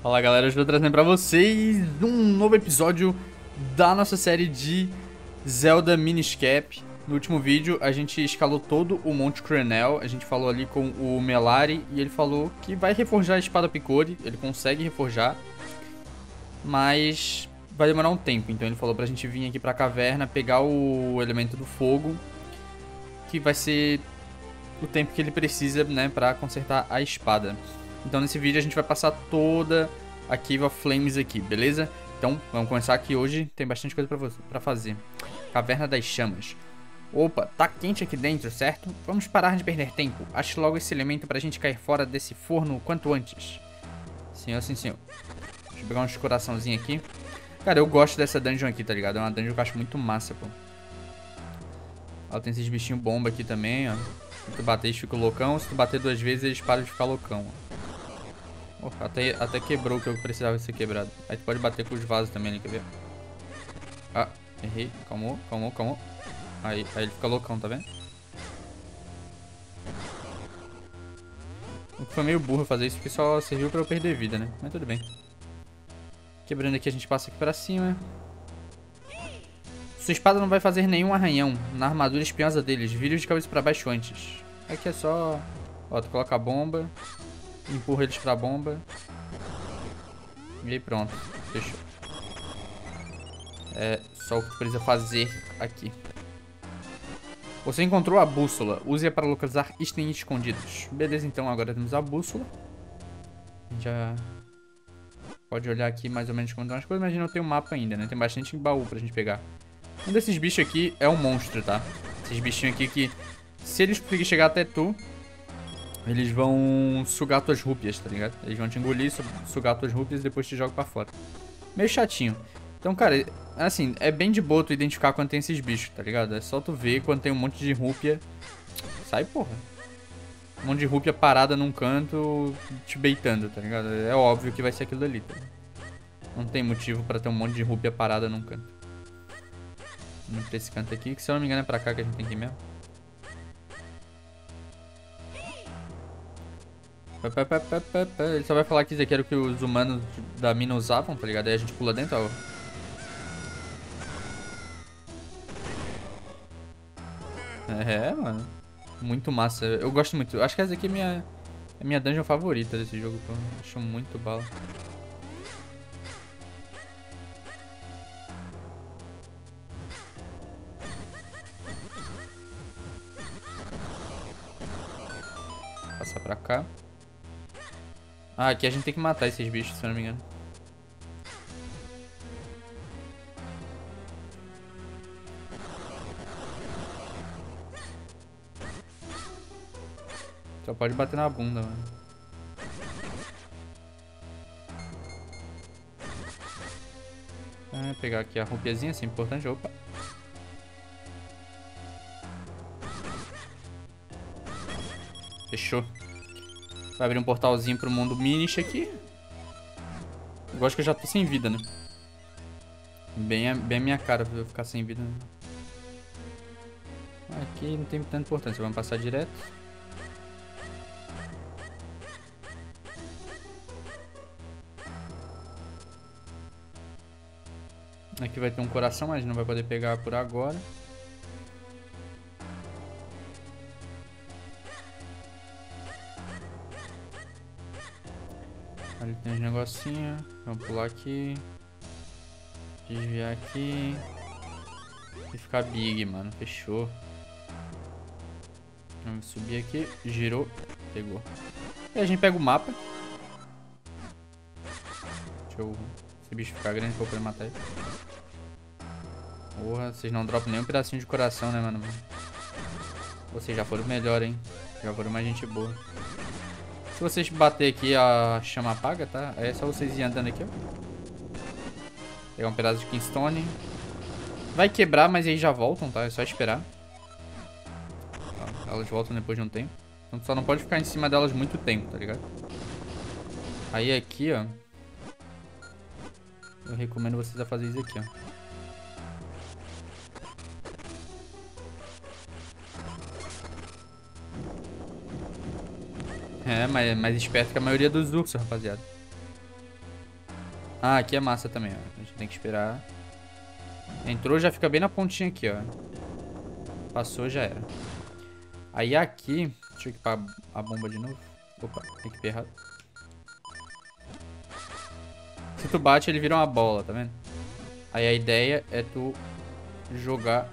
Fala galera, eu estou trazendo pra vocês um novo episódio da nossa série de Zelda Minish Cap. No último vídeo a gente escalou todo o Monte Crenel, a gente falou ali com o Melari e ele falou que vai reforjar a espada Picori, ele consegue reforjar, mas vai demorar um tempo, então ele falou pra gente vir aqui pra caverna, pegar o elemento do fogo, que vai ser o tempo que ele precisa, né, pra consertar a espada. Então nesse vídeo a gente vai passar toda a Cave of Flames aqui, beleza? Então vamos começar aqui hoje, tem bastante coisa pra fazer. Caverna das Chamas. Opa, tá quente aqui dentro, certo? Vamos parar de perder tempo. Ache logo esse elemento pra gente cair fora desse forno o quanto antes. Senhor, sim senhor. Deixa eu pegar uns coraçãozinhos aqui. Cara, eu gosto dessa dungeon aqui, tá ligado? É uma dungeon que eu acho muito massa, pô. Ó, tem esses bichinhos bomba aqui também, ó. Se tu bater, eles ficam loucão. Se tu bater duas vezes, eles param de ficar loucão, ó. Oh, até quebrou o que eu precisava ser quebrado. Aí tu pode bater com os vasos também ali, quer ver? Ah, errei. Calmou. Aí ele fica loucão, tá vendo? Foi meio burro fazer isso, porque só serviu pra eu perder vida, né? Mas tudo bem. Quebrando aqui, a gente passa aqui pra cima. Sua espada não vai fazer nenhum arranhão na armadura espinhosa deles. Vire-os de cabeça pra baixo antes. Aqui é só... Ó, tu coloca a bomba. Empurra eles pra bomba. E aí pronto. Fechou. É só o que tu precisa fazer aqui. Você encontrou a bússola. Use-a para localizar itens escondidos. Beleza, então agora temos a bússola. A gente já pode olhar aqui mais ou menos como estão as coisas, mas não tem um mapa ainda, né? Tem bastante baú pra gente pegar. Um desses bichos aqui é um monstro, tá? Esses bichinhos aqui que, se eles conseguirem chegar até tu, eles vão sugar tuas rúpias, tá ligado? Eles vão te engolir, sugar tuas rúpias e depois te jogam pra fora. Meio chatinho. Então, cara, assim, é bem de boa tu identificar quando tem esses bichos, tá ligado? É só tu ver quando tem um monte de rúpia. Sai, porra. Um monte de rúpia parada num canto, te beitando, tá ligado? É óbvio que vai ser aquilo ali, tá? Não tem motivo pra ter um monte de rúpia parada num canto. Vamos pra esse canto aqui, que se eu não me engano é pra cá que a gente tem que ir mesmo. Ele só vai falar que isso aqui era o que os humanos da mina usavam, tá ligado? Aí a gente pula dentro, ó. É, mano. Muito massa. Eu gosto muito. Acho que essa aqui é a minha dungeon favorita desse jogo, pô. Acho muito bala. Passar pra cá. Ah, aqui a gente tem que matar esses bichos, se eu não me engano. Só pode bater na bunda, mano. Pegar aqui a rupiazinha, assim, importante. Opa. Fechou. Vai abrir um portalzinho pro mundo Minish aqui. Eu acho que eu já tô sem vida, né? Bem a minha cara pra eu ficar sem vida. Aqui não tem tanta importância. Vamos passar direto. Aqui vai ter um coração, mas não vai poder pegar por agora. Ali tem uns negocinhos. Vamos pular aqui. Desviar aqui. E ficar big, mano. Fechou. Vamos subir aqui. Girou. Pegou. E a gente pega o mapa. Deixa eu... Esse bicho ficar grande pra eu poder matar ele. Porra, vocês não dropam nem um pedacinho de coração, né, mano? Vocês já foram melhor, hein? Já foram mais gente boa. Se vocês bater aqui, a chama apaga, tá? É só vocês irem andando aqui, ó. Pegar um pedaço de Kingstone. Vai quebrar, mas aí já voltam, tá? É só esperar. Tá, elas voltam depois de um tempo. Então só não pode ficar em cima delas muito tempo, tá ligado? Aí aqui, ó. Eu recomendo vocês a fazer isso aqui, ó. É, mais esperto que a maioria dos ursos, rapaziada. Ah, aqui é massa também, ó. A gente tem que esperar. Entrou, já fica bem na pontinha aqui, ó. Passou, já era. Aí aqui... Deixa eu equipar a bomba de novo. Opa, equipei errado. Se tu bate, ele vira uma bola, tá vendo? Aí a ideia é tu jogar...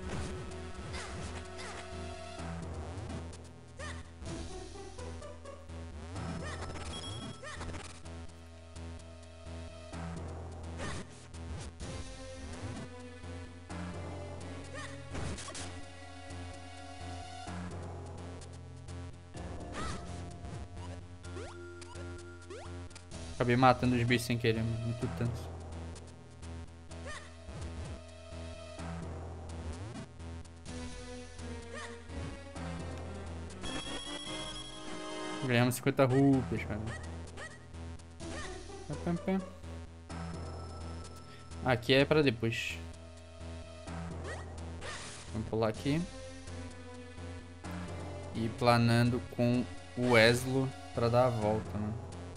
Acabei matando os bichos sem querer, muito tanto. Ganhamos 50 rupias, cara. Aqui é pra depois. Vamos pular aqui. E planando com o Eslo pra dar a volta, né?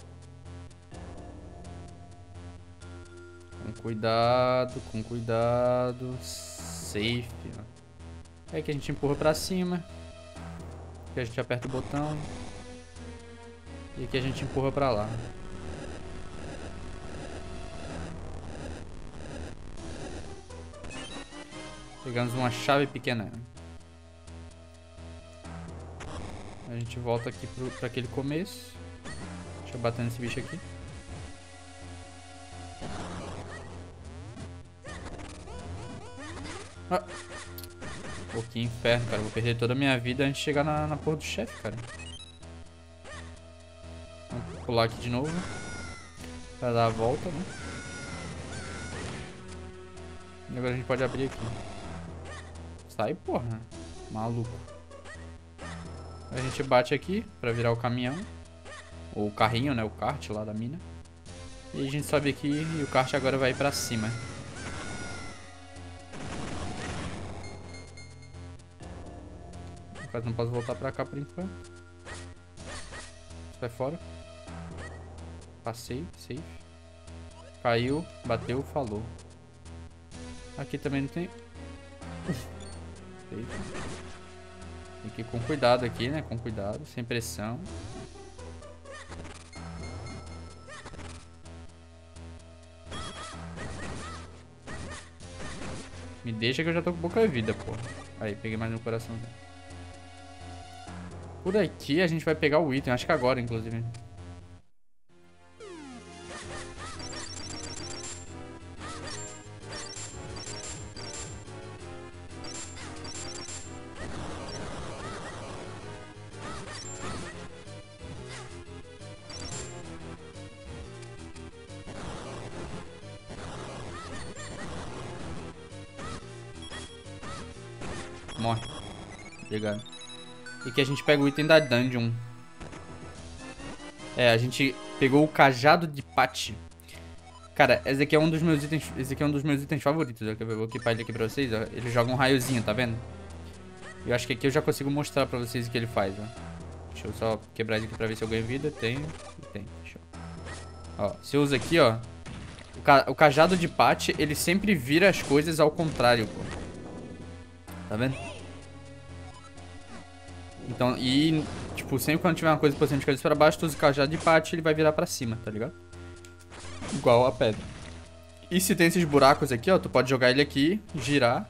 Com cuidado. Safe, ó. É que a gente empurra pra cima. Aqui a gente aperta o botão. E aqui a gente empurra pra lá. Pegamos uma chave pequena. A gente volta aqui pra aquele começo. Deixa eu bater nesse bicho aqui. Ah. Pô, que inferno, cara. Vou perder toda a minha vida antes de chegar na porra do chefe, cara. Vamos pular aqui de novo. Pra dar a volta, né? E agora a gente pode abrir aqui. Sai, porra. Maluco. A gente bate aqui pra virar o caminhão. Ou o carrinho, né? O kart lá da mina. E a gente sobe aqui e o kart agora vai pra cima. No caso, não posso voltar pra cá por enquanto. Sai fora. Passei, safe. Caiu, bateu, falou. Aqui também não tem. Safe. Tem que ir com cuidado aqui, né? Com cuidado, sem pressão. Me deixa que eu já tô com pouca vida, pô. Aí, peguei mais um coraçãozinho. Por aqui a gente vai pegar o item, acho que agora, inclusive. Morre. Obrigado. E que a gente pega o item da dungeon. É, a gente pegou o cajado de Pati. Cara, esse aqui é um dos meus itens. Esse aqui é um dos meus itens favoritos. Eu vou equipar ele aqui pra vocês, ó. Ele joga um raiozinho, tá vendo? Eu acho que aqui eu já consigo mostrar pra vocês o que ele faz, ó. Deixa eu só quebrar ele aqui pra ver se eu ganho vida. Tenho. Tem. Deixa eu... Ó, você usa aqui, ó. O cajado de Pati, ele sempre vira as coisas ao contrário, pô. Tá vendo? Então, e, tipo, sempre quando tiver uma coisa posicionando de cabeça pra baixo, tu usa o cajado de Pati, ele vai virar pra cima, tá ligado? Igual a pedra. E se tem esses buracos aqui, ó, tu pode jogar ele aqui, girar.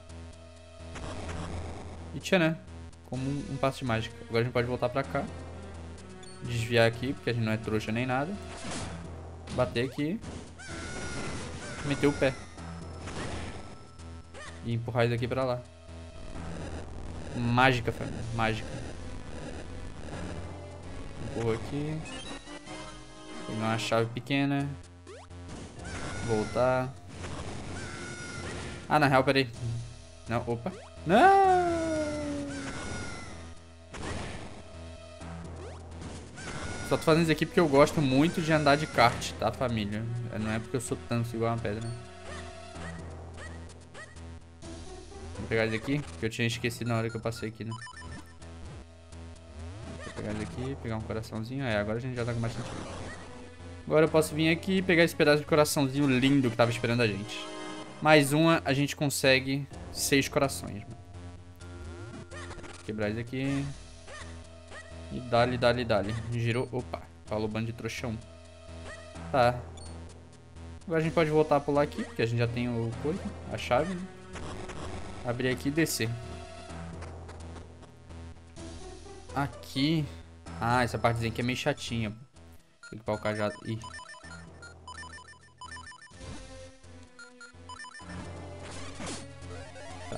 E tchanã, como um passo de mágica. Agora a gente pode voltar pra cá. Desviar aqui, porque a gente não é trouxa nem nada. Bater aqui. Meter o pé. E empurrar isso aqui pra lá. Mágica, família. Mágica. Empurra aqui. Pegar uma chave pequena. Voltar. Ah, na real, peraí. Não, opa. Não! Só tô fazendo isso aqui porque eu gosto muito de andar de kart, tá, família? Não é porque eu sou tanso igual uma pedra. Vou pegar isso aqui, que eu tinha esquecido na hora que eu passei aqui, né? Vou pegar isso aqui, pegar um coraçãozinho. É, agora a gente já tá com bastante vida. Agora eu posso vir aqui e pegar esse pedaço de coraçãozinho lindo que tava esperando a gente. Mais uma, a gente consegue 6 corações. Mano. Quebrar isso aqui. E dali, dali, dali. Girou. Opa, falou bando de trouxão. Tá. Agora a gente pode voltar a pular aqui, porque a gente já tem o coisa, a chave. Né? Abrir aqui e descer. Aqui. Ah, essa partezinha aqui é meio chatinha. Equipar o cajado. Ih. Tá.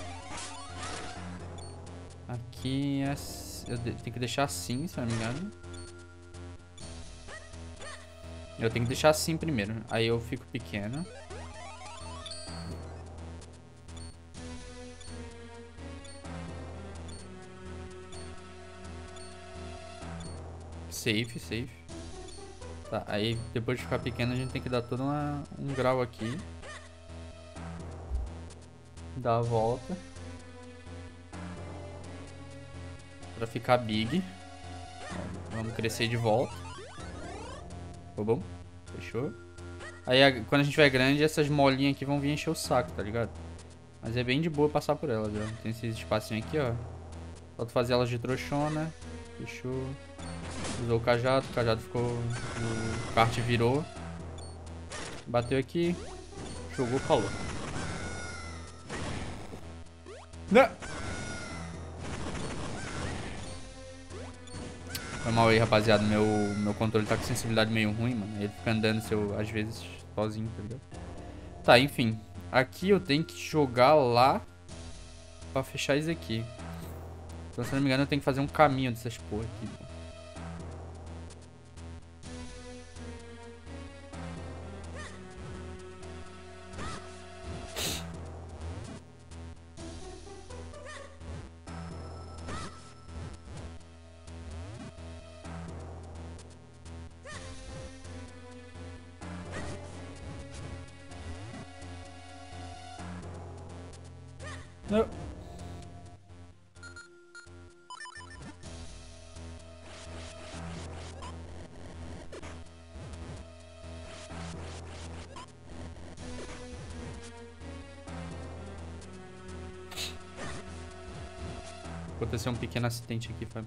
Aqui é... eu tenho que deixar assim, se não me engano. Eu tenho que deixar assim primeiro. Aí eu fico pequeno. Safe, safe. Tá, aí depois de ficar pequeno a gente tem que dar todo um grau aqui. Dar a volta. Pra ficar big. Vamos crescer de volta. Ficou bom? Fechou. Aí quando a gente tiver grande, essas molinhas aqui vão vir encher o saco, tá ligado? Mas é bem de boa passar por elas, ó. Tem esse espacinho aqui, ó. Falta fazer elas de trouxona. Fechou. Usou o cajado ficou... o kart virou. Bateu aqui. Jogou, falou. Não! Foi mal aí, rapaziada. Meu controle tá com sensibilidade meio ruim, mano. Ele fica andando às vezes sozinho, tá ligado? Tá, enfim. Aqui eu tenho que jogar lá pra fechar isso aqui. Então, se não me engano, eu tenho que fazer um caminho dessas porra aqui, pô. Não. Aconteceu um pequeno acidente aqui, Fábio.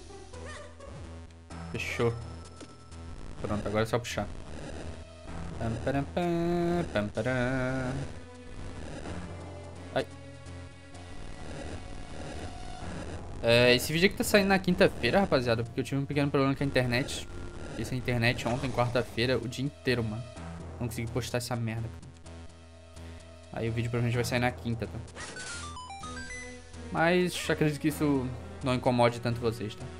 Fechou. Pronto, agora é só puxar. Pam, param, pam, pam, param. Ai. Esse vídeo aqui tá saindo na quinta-feira, rapaziada, porque eu tive um pequeno problema com a internet. Fiz a internet ontem, quarta-feira, o dia inteiro, mano. Não consegui postar essa merda. Aí o vídeo provavelmente vai sair na quinta, tá? Mas acredito que isso não incomode tanto vocês, tá?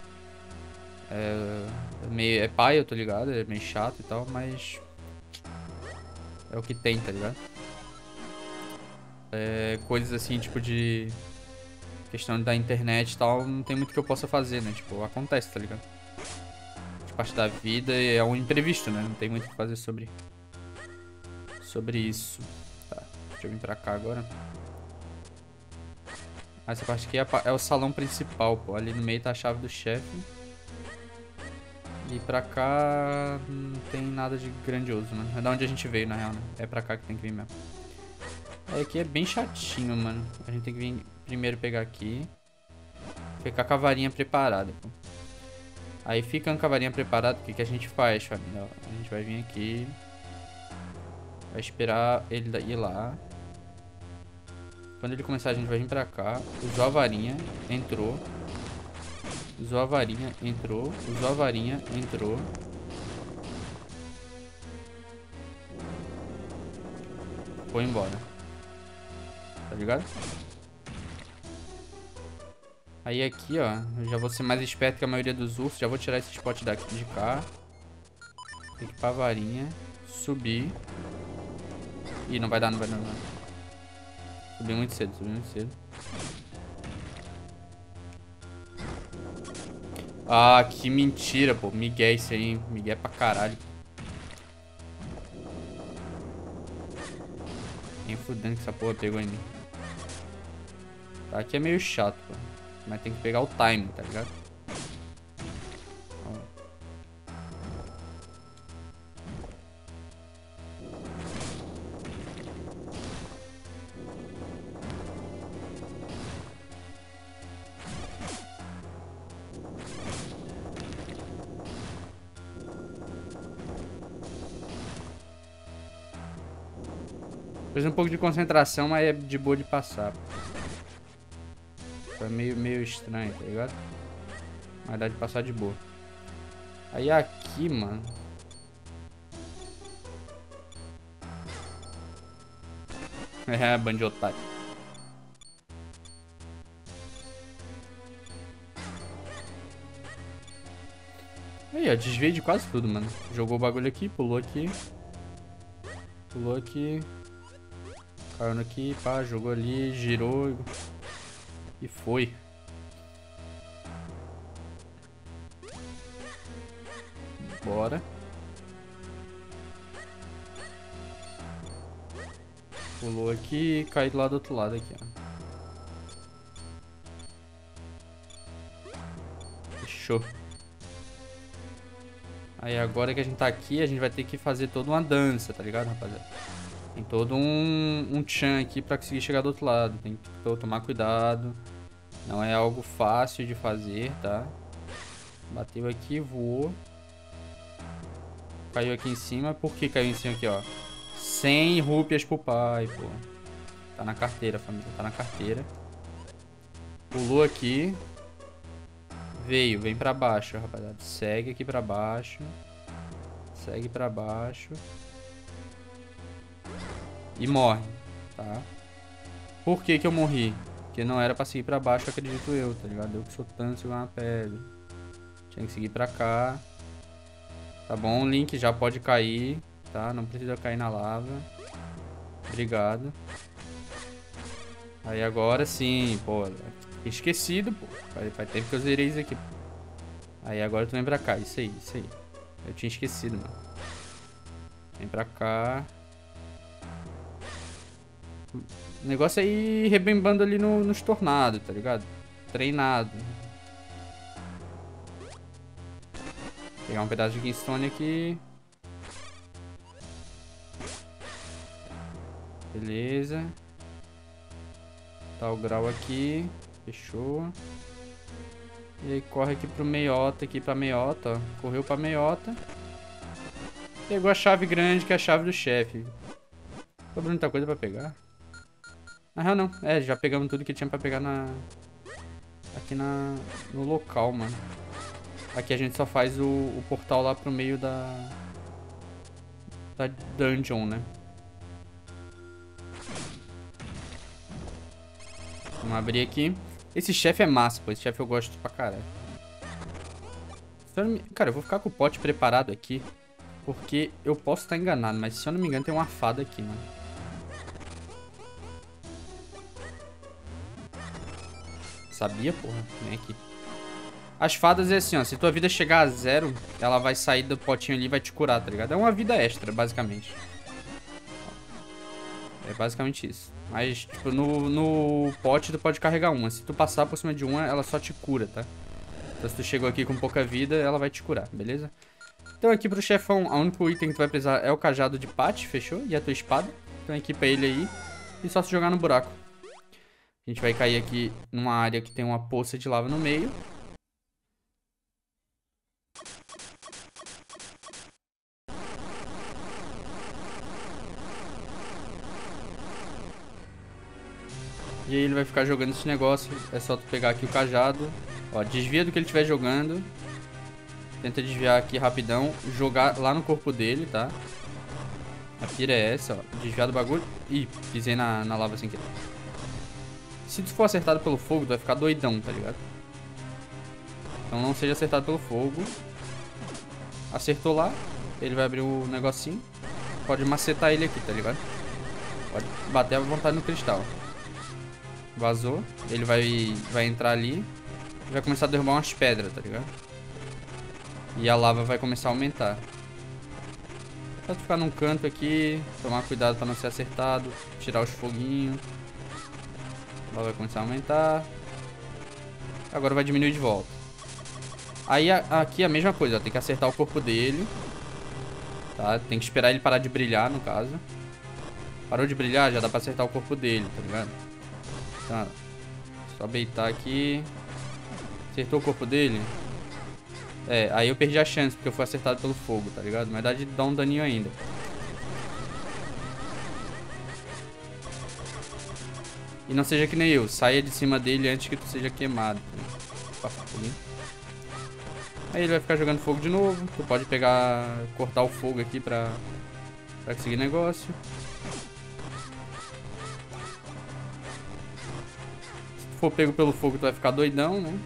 É pai, eu tô ligado, é meio chato e tal, mas... é o que tem, tá ligado? Coisas assim, tipo de... questão da internet e tal, não tem muito que eu possa fazer, né? Tipo, acontece, tá ligado? Faz parte da vida e é um imprevisto, né? Não tem muito o que fazer sobre isso. Tá, deixa eu vir pra cá agora. Essa parte aqui é o salão principal, pô. Ali no meio tá a chave do chefe. E pra cá não tem nada de grandioso, mano. É da onde a gente veio, na real, né? É pra cá que tem que vir mesmo. Aí aqui é bem chatinho, mano. A gente tem que vir primeiro pegar aqui. Ficar com a varinha preparada, pô. Aí ficando com a varinha preparada, o que a gente faz, família? A gente vai vir aqui. Vai esperar ele ir lá. Quando ele começar, a gente vai vir pra cá. Usou a varinha, entrou. Usou a varinha, entrou. Usou a varinha, entrou. Foi embora. Tá ligado? Aí aqui, ó. Eu já vou ser mais esperto que a maioria dos ursos. Já vou tirar esse spot daqui de cá. Equipar a varinha. Subir. Ih, não vai dar, não vai dar, não. Subi muito cedo, subi muito cedo. Ah, que mentira, pô. Miguel isso aí, hein? Miguel pra caralho. Nem fudendo que essa porra pegou em mim. Tá, aqui é meio chato, pô. Mas tem que pegar o time, tá ligado? Precisa um pouco de concentração, mas é de boa de passar. É meio estranho, tá ligado? Mas dá de passar de boa. Aí aqui, mano... É, bando de otário. Aí, ó, desviei de quase tudo, mano. Jogou o bagulho aqui, pulou aqui. Pulou aqui. Caiu aqui, pá, jogou ali, girou. E foi. Bora. Pulou aqui e caiu lá do outro lado aqui, ó. Fechou. Aí agora que a gente tá aqui, a gente vai ter que fazer toda uma dança, tá ligado, rapaziada? Tem todo um tchan aqui pra conseguir chegar do outro lado. Tem que tomar cuidado. Não é algo fácil de fazer, tá? Bateu aqui, voou. Caiu aqui em cima. Por que caiu em cima aqui, ó? 100 rúpias pro pai, pô. Tá na carteira, família. Tá na carteira. Pulou aqui. Vem pra baixo, rapaziada. Segue aqui pra baixo. Segue pra baixo. E morre, tá? Por que que eu morri? Porque não era pra seguir pra baixo, acredito eu, tá ligado? Eu que sou tanto segurar uma pedra. Tinha que seguir pra cá. Tá bom, o Link já pode cair, tá? Não precisa cair na lava. Obrigado. Aí agora sim, pô. Esquecido, pô. Faz tempo que eu zerei isso aqui. Aí agora tu vem pra cá. Isso aí, isso aí. Eu tinha esquecido, mano. Vem pra cá. O negócio é ir rebembando ali nos tornados, tá ligado? Treinado. Pegar um pedaço de Kingstone aqui. Beleza. Tá o grau aqui. Fechou. E aí corre aqui pro meiota, aqui pra meiota, ó. Correu pra meiota. Pegou a chave grande, que é a chave do chefe. Sobrou muita coisa pra pegar. Na real não. É, já pegamos tudo que tinha pra pegar aqui no local, mano. Aqui a gente só faz o portal lá pro meio da dungeon, né? Vamos abrir aqui. Esse chefe é massa, pô. Esse chefe eu gosto pra caralho. Cara, eu vou ficar com o pote preparado aqui. Porque eu posso estar enganado, mas se eu não me engano tem uma fada aqui, mano. Sabia, porra? Vem aqui. As fadas é assim, ó. Se tua vida chegar a 0, ela vai sair do potinho ali e vai te curar, tá ligado? É uma vida extra, basicamente. É basicamente isso. Mas, tipo, no pote tu pode carregar uma. Se tu passar por cima de uma, ela só te cura, tá? Então se tu chegou aqui com pouca vida, ela vai te curar, beleza? Então aqui pro chefão, o único item que tu vai precisar é o cajado de pate, fechou? E a tua espada. Então equipa ele aí e só se jogar no buraco. A gente vai cair aqui numa área que tem uma poça de lava no meio. E aí ele vai ficar jogando esse negócio. É só tu pegar aqui o cajado. Ó, desvia do que ele estiver jogando. Tenta desviar aqui rapidão. Jogar lá no corpo dele, tá? A pira é essa, ó. Desviar do bagulho. Ih, pisei na lava sem querer. Se tu for acertado pelo fogo, tu vai ficar doidão, tá ligado? Então não seja acertado pelo fogo. Acertou lá. Ele vai abrir o negocinho. Pode macetar ele aqui, tá ligado? Pode bater à vontade no cristal. Vazou. Ele vai entrar ali. E vai começar a derrubar umas pedras, tá ligado? E a lava vai começar a aumentar. Só tu ficar num canto aqui. Tomar cuidado pra não ser acertado. Tirar os foguinhos. A lava vai começar a aumentar. Agora vai diminuir de volta. Aí aqui a mesma coisa, ó. Tem que acertar o corpo dele. Tá? Tem que esperar ele parar de brilhar, no caso. Parou de brilhar, já dá pra acertar o corpo dele, tá ligado? Tá. Só beitar aqui. Acertou o corpo dele. É, aí eu perdi a chance, porque eu fui acertado pelo fogo, tá ligado? Mas dá de dar um daninho ainda. E não seja que nem eu, saia de cima dele antes que tu seja queimado. Aí ele vai ficar jogando fogo de novo. Tu pode pegar, cortar o fogo aqui pra conseguir negócio. Se tu for pego pelo fogo, tu vai ficar doidão, né?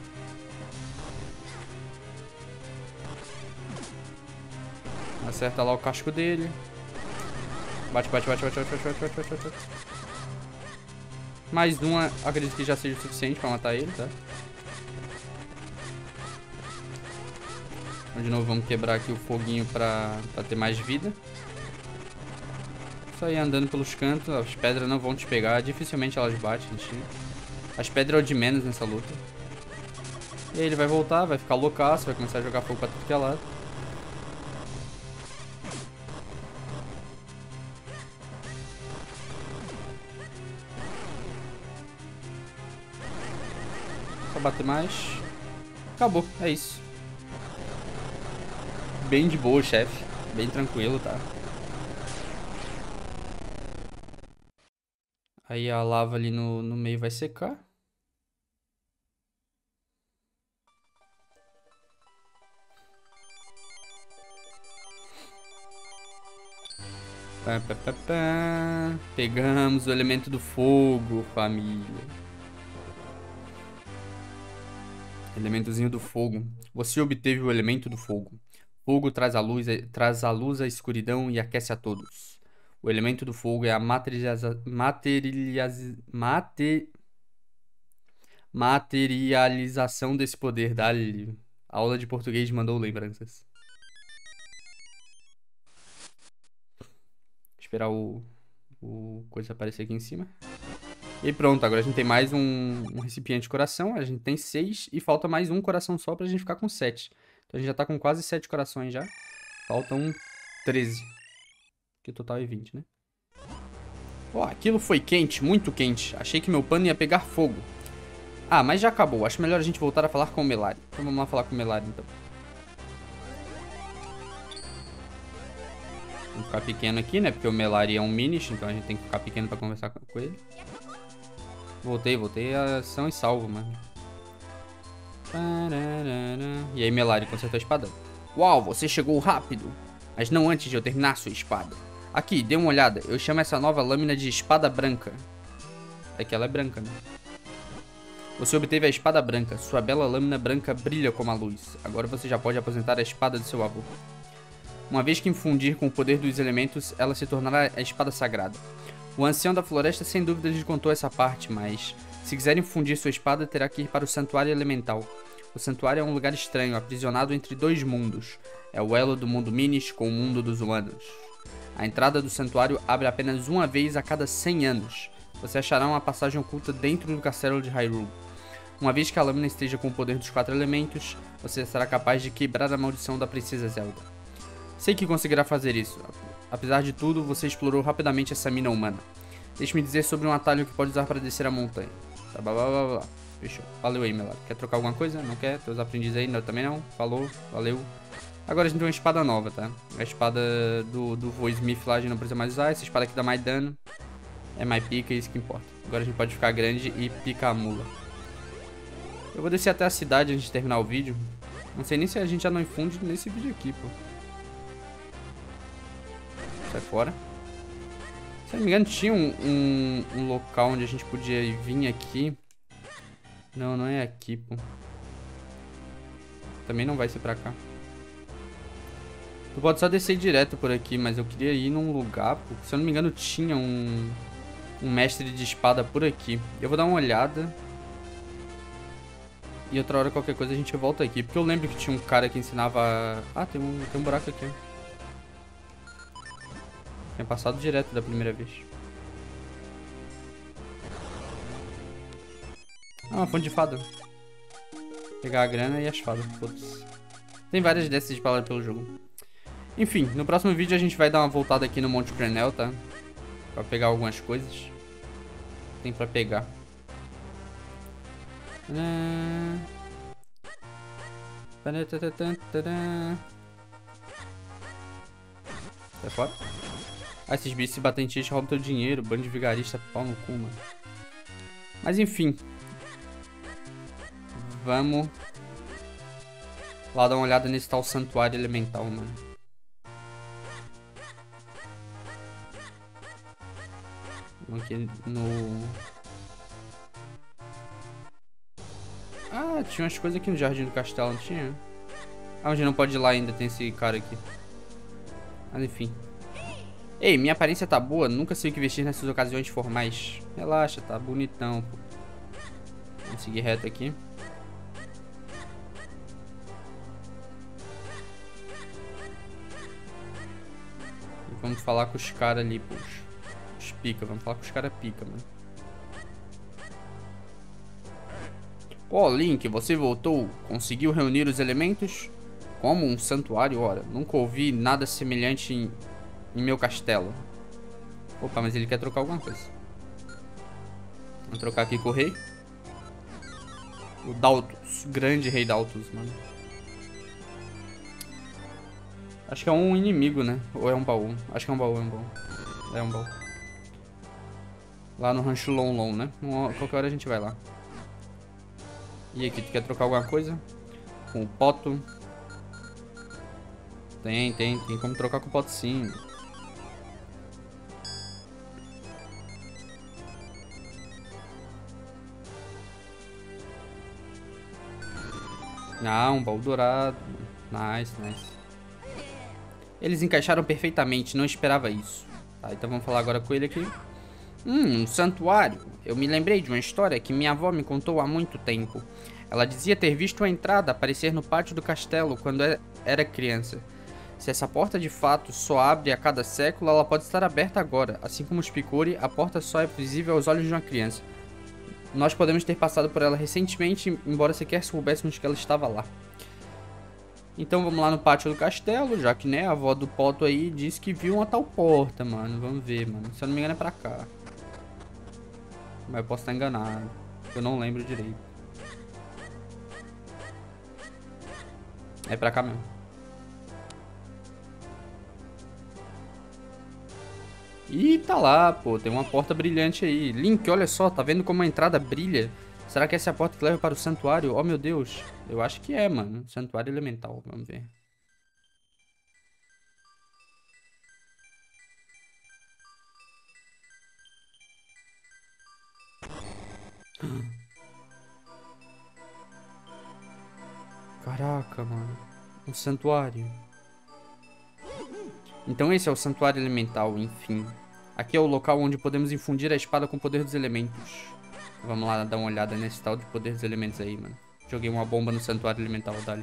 Acerta lá o casco dele. Bate, bate, bate, bate, bate, bate, bate, bate, bate. Mais uma, acredito que já seja o suficiente pra matar ele, tá? Então, de novo, vamos quebrar aqui o foguinho pra ter mais vida. Isso aí, andando pelos cantos, as pedras não vão te pegar, dificilmente elas batem em ti. As pedras é o de menos nessa luta. E aí ele vai voltar, vai ficar loucaço, vai começar a jogar fogo pra tudo que é lado. Só bater mais. Acabou, é isso. Bem de boa, chefe. Bem tranquilo, tá? Aí a lava ali no meio vai secar. Pá, pá, pá, pá. Pegamos o elemento do fogo, família. Elementozinho do fogo. Você obteve o elemento do fogo. Fogo traz a luz à escuridão e aquece a todos. O elemento do fogo é a materialização desse poder. Dá-lhe. A aula de português mandou lembranças. Esperar o coisa aparecer aqui em cima. E pronto, agora a gente tem mais um recipiente de coração. A gente tem 6 e falta mais um coração só pra gente ficar com 7. Então a gente já tá com quase 7 corações já. Faltam 13. Que o total é 20, né? Ó, aquilo foi quente, muito quente. Achei que meu pano ia pegar fogo. Ah, mas já acabou. Acho melhor a gente voltar a falar com o Melari. Então vamos lá falar com o Melari, então. Vamos ficar pequeno aqui, né? Porque o Melari é um Minish, então a gente tem que ficar pequeno pra conversar com ele. Voltei a ação e salvo, mano. E aí, Melari consertou a espada. Uau, você chegou rápido. Mas não antes de eu terminar sua espada. Aqui, dê uma olhada. Eu chamo essa nova lâmina de espada branca. É que ela é branca, né? Você obteve a espada branca. Sua bela lâmina branca brilha como a luz. Agora você já pode aposentar a espada de seu avô. Uma vez que infundir com o poder dos elementos, ela se tornará a espada sagrada. O ancião da floresta sem dúvida lhe contou essa parte, mas se quiser infundir sua espada, terá que ir para o santuário elemental. O santuário é um lugar estranho, aprisionado entre dois mundos. É o elo do mundo Minish com o mundo dos humanos. A entrada do santuário abre apenas uma vez a cada 100 anos. Você achará uma passagem oculta dentro do castelo de Hyrule. Uma vez que a lâmina esteja com o poder dos 4 elementos, você será capaz de quebrar a maldição da princesa Zelda. Sei que conseguirá fazer isso. Apesar de tudo, você explorou rapidamente essa mina humana. Deixe-me dizer sobre um atalho que pode usar para descer a montanha. Tá, blá, blá, blá, blá. Fechou. Valeu aí, Melari. Quer trocar alguma coisa? Não quer? Teus aprendizes aí? Não, também não. Falou. Valeu. Agora a gente tem uma espada nova, tá? A espada do vô Smith lá a gente não precisa mais usar. Essa espada aqui dá mais dano. É mais pica, é isso que importa. Agora a gente pode ficar grande e picar a mula. Eu vou descer até a cidade antes de terminar o vídeo. Não sei nem se a gente já não infunde nesse vídeo aqui, pô. Sai fora. Se não me engano, tinha um local onde a gente podia vir aqui. Não, não é aqui, pô. Também não vai ser pra cá. Tu pode só descer direto por aqui, mas eu queria ir num lugar, pô. Se eu não me engano, tinha um mestre de espada por aqui. Eu vou dar uma olhada. E outra hora, qualquer coisa, a gente volta aqui. Porque eu lembro que tinha um cara que ensinava... Ah, tem um buraco aqui. Tinha passado direto da primeira vez. Ah, uma fonte de fada. Pegar a grana e as fadas, foda-se. Tem várias dessas de palavra pelo jogo. Enfim, no próximo vídeo a gente vai dar uma voltada aqui no Monte Crenel, tá? Pra pegar algumas coisas. Tem pra pegar. Sai fora. Ah, esses bichos se batem em ti, roubam teu dinheiro. Bando de vigarista, pau no cu, mano. Mas enfim. Vamos lá dar uma olhada nesse tal santuário elemental, mano. Aqui no... Ah, tinha umas coisas aqui no Jardim do Castelo, não tinha? Ah, onde não pode ir lá ainda, tem esse cara aqui. Mas enfim. Ei, minha aparência tá boa, nunca sei o que vestir nessas ocasiões formais. Relaxa, tá bonitão, pô. Vamos seguir reto aqui. E vamos falar com os caras ali, pô. Os pica, vamos falar com os caras pica, mano. Ó, Link, você voltou? Conseguiu reunir os elementos? Como um santuário, ora. Nunca ouvi nada semelhante em meu castelo. Opa, mas ele quer trocar alguma coisa. Vamos trocar aqui com o rei. O Daltus, grande rei Daltus, mano. Acho que é um inimigo, né? Ou é um baú? Acho que é um baú, é um baú. É um baú. Lá no Rancho Lon, né? Qualquer hora a gente vai lá. E aqui, tu quer trocar alguma coisa? Com o Poto? Tem como trocar com o Poto sim. Ah, um baú dourado. Nice. Eles encaixaram perfeitamente, não esperava isso. Tá, então vamos falar agora com ele aqui. Um santuário. Eu me lembrei de uma história que minha avó me contou há muito tempo. Ela dizia ter visto a entrada aparecer no pátio do castelo quando era criança. Se essa porta de fato só abre a cada século, ela pode estar aberta agora. Assim como os Picori, a porta só é visível aos olhos de uma criança. Nós podemos ter passado por ela recentemente, embora sequer soubéssemos que ela estava lá. Então vamos lá no pátio do castelo, já que, né, a avó do Poto aí disse que viu uma tal porta, mano. Vamos ver, mano. Se eu não me engano é pra cá. Mas eu posso estar enganado. Eu não lembro direito. É pra cá mesmo. Ih, tá lá, pô. Tem uma porta brilhante aí. Link, olha só. Tá vendo como a entrada brilha? Será que essa é a porta que leva para o santuário? Oh, meu Deus. Eu acho que é, mano. Santuário elemental. Vamos ver. Caraca, mano. Um santuário. Então esse é o santuário elemental, enfim. Aqui é o local onde podemos infundir a espada com o poder dos elementos. Vamos lá dar uma olhada nesse tal de poder dos elementos aí, mano. Joguei uma bomba no santuário elemental, dali.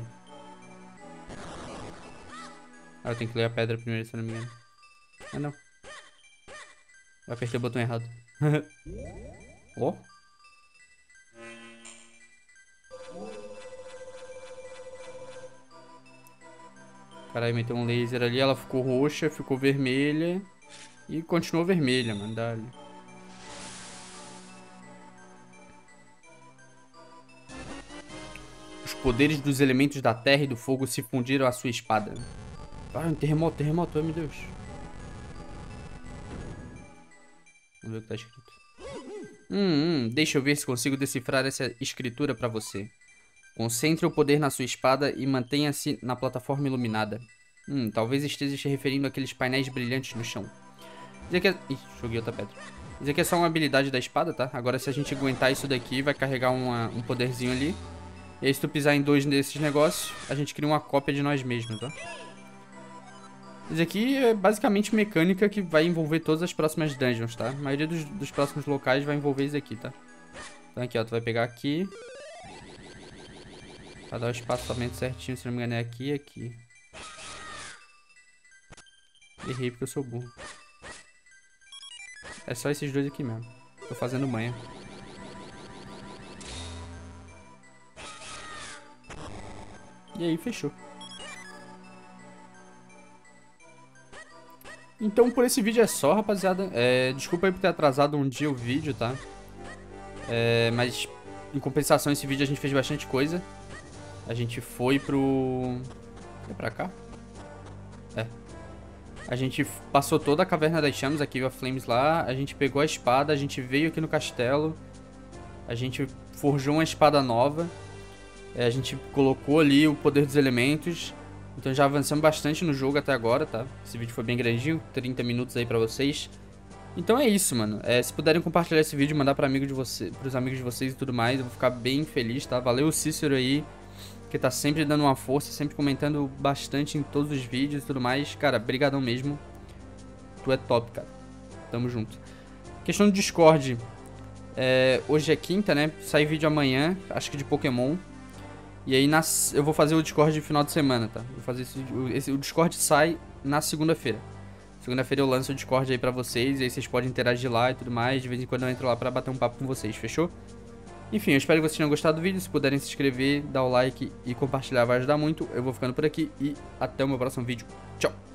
Ah, eu tenho que ler a pedra primeiro, se eu não me engano. Ah, não. Eu apertei o botão errado. Ó. Caralho, meteu um laser ali, ela ficou roxa, ficou vermelha. E continuou vermelha, mano. Dali. Os poderes dos elementos da terra e do fogo se fundiram à sua espada. Ah, um terremoto, oh meu Deus. Vamos ver o que tá escrito. Deixa eu ver se consigo decifrar essa escritura pra você. Concentre o poder na sua espada e mantenha-se na plataforma iluminada. Talvez esteja se referindo àqueles painéis brilhantes no chão. Isso aqui é... Ih, joguei outra pedra. Isso aqui é só uma habilidade da espada, tá? Agora se a gente aguentar isso daqui, vai carregar um poderzinho ali. E aí se tu pisar em dois desses negócios, a gente cria uma cópia de nós mesmos, tá? Isso aqui é basicamente mecânica que vai envolver todas as próximas dungeons, tá? A maioria dos próximos locais vai envolver isso aqui, tá? Então aqui, ó, tu vai pegar aqui. Pra dar o espaçamento certinho, se não me engano é aqui e aqui. Errei porque eu sou burro. É só esses dois aqui mesmo. Tô fazendo manha. E aí, fechou. Então por esse vídeo é só, rapaziada. Desculpa aí por ter atrasado um dia o vídeo, tá? Mas em compensação esse vídeo a gente fez bastante coisa. A gente foi pro... É pra cá? É. A gente passou toda a Caverna das Chamas, aqui, a Flames lá. A gente pegou a espada, a gente veio aqui no castelo. A gente forjou uma espada nova. A gente colocou ali o poder dos elementos. Então já avançamos bastante no jogo até agora, tá? Esse vídeo foi bem grandinho, 30 minutos aí pra vocês. Então é isso, mano. Se puderem compartilhar esse vídeo, mandar pros amigos de vocês e tudo mais, eu vou ficar bem feliz, tá? Valeu o Cícero aí, que tá sempre dando uma força, sempre comentando bastante em todos os vídeos e tudo mais. Cara, brigadão mesmo. Tu é top, cara. Tamo junto. Questão do Discord. Hoje é quinta, né? Sai vídeo amanhã, acho que de Pokémon. E aí eu vou fazer o Discord no final de semana, tá? Vou fazer o Discord sai na segunda-feira. Segunda-feira eu lanço o Discord aí pra vocês, e aí vocês podem interagir lá e tudo mais. De vez em quando eu entro lá pra bater um papo com vocês, fechou? Enfim, eu espero que vocês tenham gostado do vídeo. Se puderem se inscrever, dar o like e compartilhar vai ajudar muito. Eu vou ficando por aqui e até o meu próximo vídeo. Tchau!